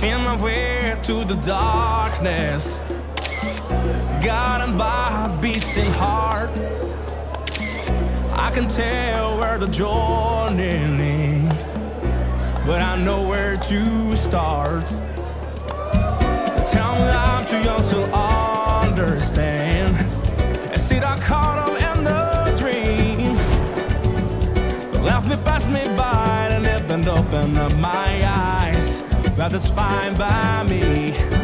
Feel my way to the darkness, guided by a beating heart. I can tell where the journey ends, but I know where to start. Tell me I'm too young to understand, and see that caught up in the dream. Left me, passed me by, and it didn't open up my eyes. But it's fine by me.